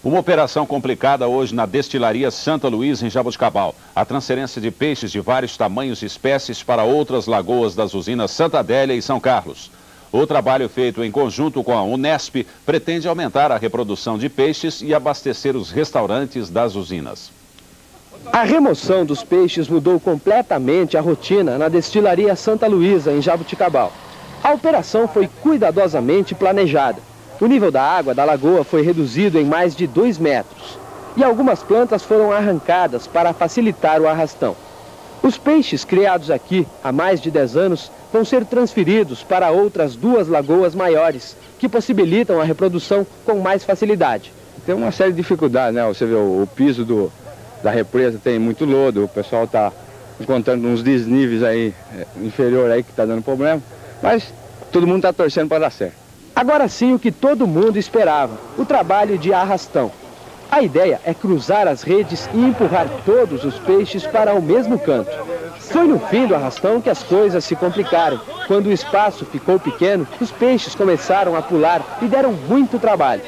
Uma operação complicada hoje na destilaria Santa Luísa, em Jaboticabal. A transferência de peixes de vários tamanhos e espécies para outras lagoas das usinas Santa Adélia e São Carlos. O trabalho feito em conjunto com a Unesp pretende aumentar a reprodução de peixes e abastecer os restaurantes das usinas. A remoção dos peixes mudou completamente a rotina na destilaria Santa Luísa, em Jaboticabal. A operação foi cuidadosamente planejada. O nível da água da lagoa foi reduzido em mais de 2 metros e algumas plantas foram arrancadas para facilitar o arrastão. Os peixes criados aqui há mais de 10 anos vão ser transferidos para outras 2 lagoas maiores, que possibilitam a reprodução com mais facilidade. Tem uma série de dificuldades, né? Você vê o piso da represa tem muito lodo, o pessoal está encontrando uns desníveis aí inferior aí que está dando problema, mas todo mundo está torcendo para dar certo. Agora sim o que todo mundo esperava, o trabalho de arrastão. A ideia é cruzar as redes e empurrar todos os peixes para o mesmo canto. Foi no fim do arrastão que as coisas se complicaram. Quando o espaço ficou pequeno, os peixes começaram a pular e deram muito trabalho.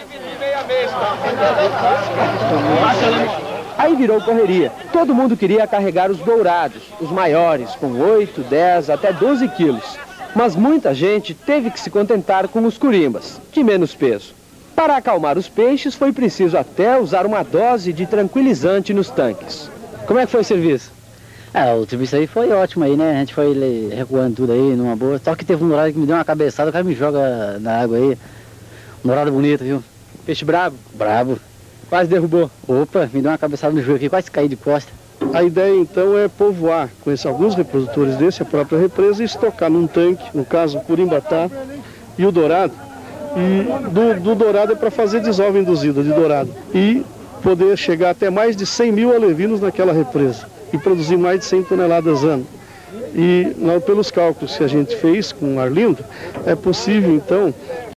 Aí virou correria. Todo mundo queria carregar os dourados, os maiores, com 8, 10, até 12 quilos. Mas muita gente teve que se contentar com os curimbas, de menos peso. Para acalmar os peixes, foi preciso até usar uma dose de tranquilizante nos tanques. Como é que foi o serviço? O serviço aí foi ótimo aí, né? A gente foi recuando tudo aí numa boa. Só que teve um dourado que me deu uma cabeçada, o cara me joga na água aí. Um dourado bonito, viu? Peixe brabo? Brabo. Quase derrubou. Opa, me deu uma cabeçada no joelho aqui, quase caí de costa. A ideia, então, é povoar, conhecer alguns reprodutores desse, a própria represa, e estocar num tanque, no caso, o curimbatá e o dourado. E do dourado é para fazer desova induzida de dourado. E poder chegar até mais de 100 mil alevinos naquela represa. E produzir mais de 100 toneladas ano. E, pelos cálculos que a gente fez com o Arlindo, é possível, então,